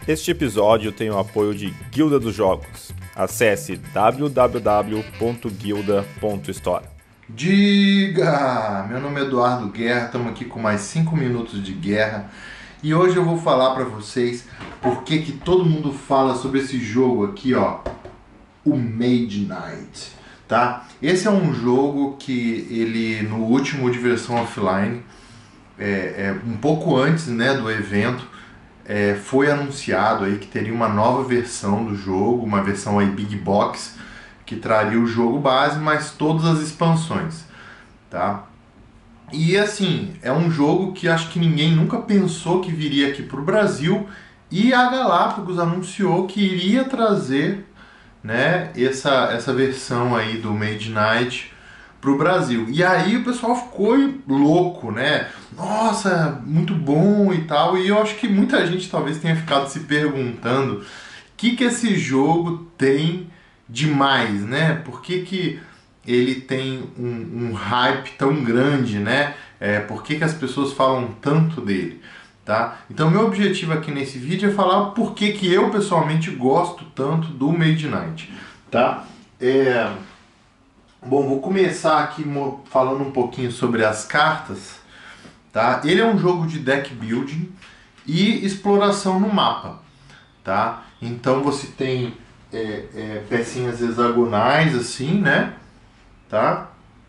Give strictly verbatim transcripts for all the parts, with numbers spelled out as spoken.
Este episódio tem o apoio de Guilda dos Jogos. Acesse w w w ponto guilda ponto store. Diga! Meu nome é Eduardo Guerra, estamos aqui com mais cinco minutos de guerra e hoje eu vou falar para vocês por que que todo mundo fala sobre esse jogo aqui, ó, o Mage Knight, tá? Esse é um jogo que ele, no último Diversão Offline, é, é, um pouco antes, né, do evento, é, foi anunciado aí que teria uma nova versão do jogo, uma versão aí Big Box, que traria o jogo base, mas todas as expansões, tá? E assim, é um jogo que acho que ninguém nunca pensou que viria aqui para o Brasil, e a Galápagos anunciou que iria trazer, né, essa, essa versão aí do Mage Knight para o Brasil. E aí o pessoal ficou louco, né? Nossa, muito bom e tal. E eu acho que muita gente talvez tenha ficado se perguntando o que que esse jogo tem demais, né? Por que que ele tem um, um hype tão grande, né? É, por que que as pessoas falam tanto dele, tá? Então meu objetivo aqui nesse vídeo é falar por que que eu pessoalmente gosto tanto do Mage Knight, tá? É... Bom, vou começar aqui falando um pouquinho sobre as cartas, tá? Ele é um jogo de deck building e exploração no mapa, tá? Então você tem é, é, pecinhas hexagonais assim, né? Tá?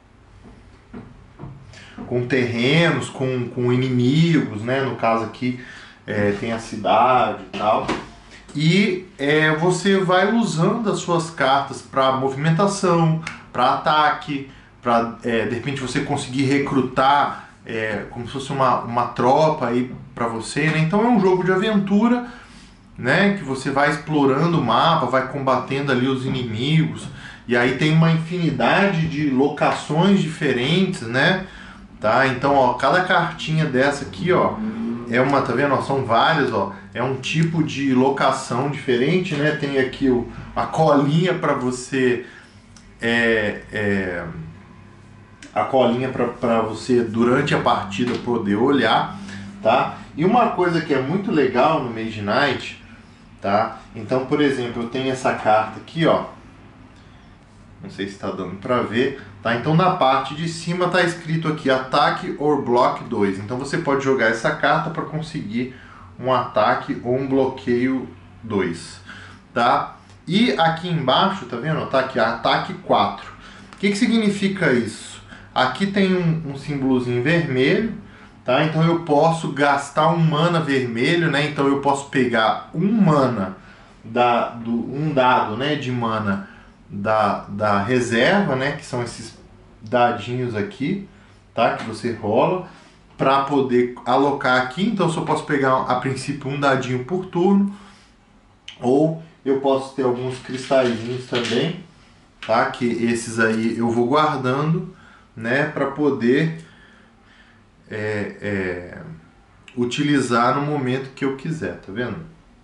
Com terrenos, com, com inimigos, né? No caso aqui é, tem a cidade e tal. E é, você vai usando as suas cartas para movimentação, para ataque, para é, de repente você conseguir recrutar é, como se fosse uma, uma tropa aí para você, né? Então é um jogo de aventura, né? Que você vai explorando o mapa, vai combatendo ali os inimigos, e aí tem uma infinidade de locações diferentes, né? Tá? Então, ó, cada cartinha dessa aqui, ó, é uma, tá vendo? Ó, são várias, ó, é um tipo de locação diferente, né? Tem aqui o, a colinha para você é, é, a colinha para você durante a partida poder olhar, tá? E uma coisa que é muito legal no Mage Knight, tá? Então, por exemplo, eu tenho essa carta aqui, ó. Não sei se está dando para ver, tá? Então na parte de cima está escrito aqui ataque or block dois. Então você pode jogar essa carta para conseguir um ataque ou um bloqueio dois, tá? E aqui embaixo, tá vendo? Tá aqui ataque quatro. O que que significa isso? Aqui tem um, um símbolozinho vermelho, tá? Então eu posso gastar um mana vermelho, né? Então eu posso pegar um mana da do um dado, né, de mana Da, da reserva, né, que são esses dadinhos aqui, tá, que você rola para poder alocar aqui. Então eu só posso pegar a princípio um dadinho por turno, ou eu posso ter alguns cristalzinhos também, tá, que esses aí eu vou guardando, né, para poder é, é, utilizar no momento que eu quiser, tá vendo?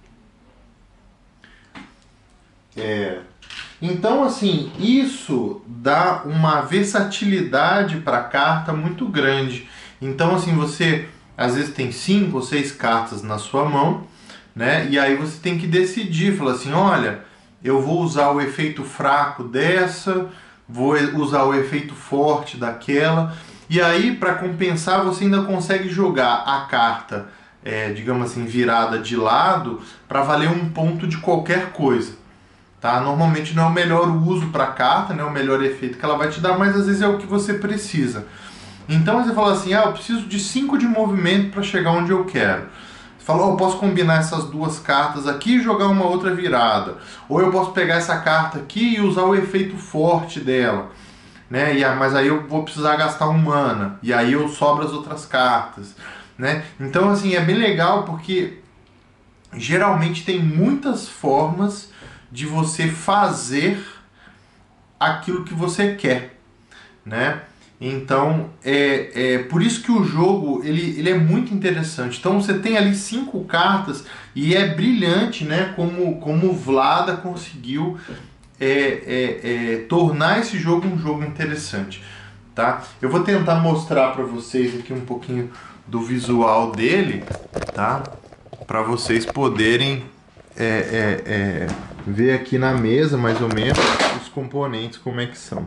É... Então, assim, isso dá uma versatilidade para a carta muito grande. Então, assim, você às vezes tem cinco ou seis cartas na sua mão, né? E aí você tem que decidir, falar assim, olha, eu vou usar o efeito fraco dessa, vou usar o efeito forte daquela. E aí, para compensar, você ainda consegue jogar a carta, é, digamos assim, virada de lado, para valer um ponto de qualquer coisa. Tá? Normalmente não é o melhor uso para a carta, não é o melhor efeito que ela vai te dar, mas às vezes é o que você precisa. Então você fala assim, ah, eu preciso de cinco de movimento para chegar onde eu quero. Você fala, oh, eu posso combinar essas duas cartas aqui e jogar uma outra virada. Ou eu posso pegar essa carta aqui e usar o efeito forte dela. Né? E, mas aí eu vou precisar gastar um mana. E aí eu sobro as outras cartas. Né? Então assim, é bem legal porque geralmente tem muitas formas de você fazer aquilo que você quer, né? Então, é, é por isso que o jogo ele, ele é muito interessante. Então, você tem ali cinco cartas e é brilhante, né? Como, como o Vlada conseguiu é, é, é, tornar esse jogo um jogo interessante, tá? Eu vou tentar mostrar para vocês aqui um pouquinho do visual dele, tá? Para vocês poderem é, é, é, ver aqui na mesa, mais ou menos, os componentes, como é que são.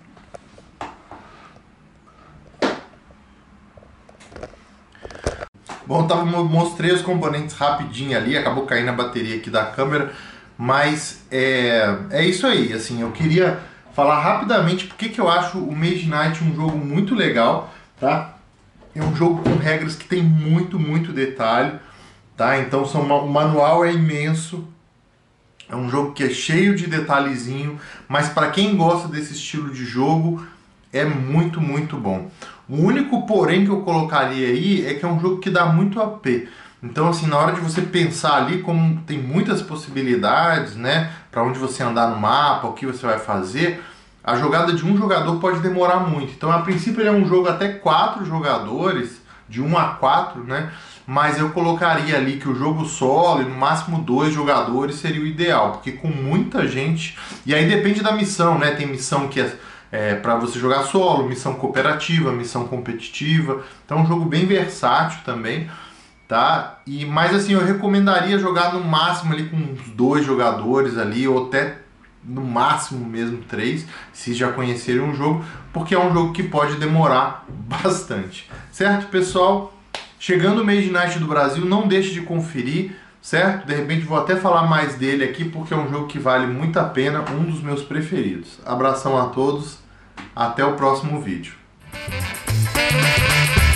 Bom, tava, mostrei os componentes rapidinho ali, acabou caindo a bateria aqui da câmera, mas é, é isso aí, assim, eu queria falar rapidamente porque que eu acho o Mage Knight um jogo muito legal, tá? É um jogo com regras que tem muito, muito detalhe, tá? Então são, o manual é imenso, é um jogo que é cheio de detalhezinho, mas para quem gosta desse estilo de jogo, é muito, muito bom. O único porém que eu colocaria aí é que é um jogo que dá muito A P. Então, assim, na hora de você pensar ali, como tem muitas possibilidades, né, para onde você andar no mapa, o que você vai fazer, a jogada de um jogador pode demorar muito. Então, a princípio, ele é um jogo até quatro jogadores, de um a quatro, né, mas eu colocaria ali que o jogo solo, e no máximo dois jogadores, seria o ideal, porque com muita gente, e aí depende da missão, né, tem missão que é É, para você jogar solo, missão cooperativa, missão competitiva. Então é um jogo bem versátil também, tá? E, mas assim, eu recomendaria jogar no máximo ali com uns dois jogadores ali, ou até no máximo mesmo três, se já conhecerem o jogo, porque é um jogo que pode demorar bastante. Certo, pessoal? Chegando o Mage Knight do Brasil, não deixe de conferir, certo? De repente vou até falar mais dele aqui, porque é um jogo que vale muito a pena, um dos meus preferidos. Abração a todos, até o próximo vídeo.